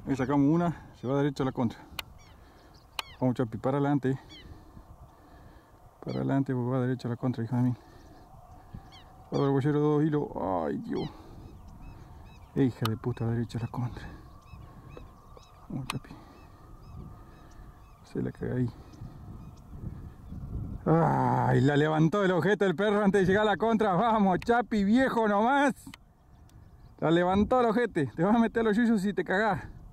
Ahí sacamos una, se va derecho a la contra. Vamos, Chapi, para adelante. Para adelante, porque va derecho a la contra, hija de mí. Ahora el boyero 2 hilos. Ay, Dios. Hija de puta, derecha a la contra. Vamos, Chapi. Se la caga ahí. Ay, la levantó el objeto del perro antes de llegar a la contra. Vamos, Chapi, viejo nomás. La levantó el ojete. Te vas a meter los yuyos y te cagás.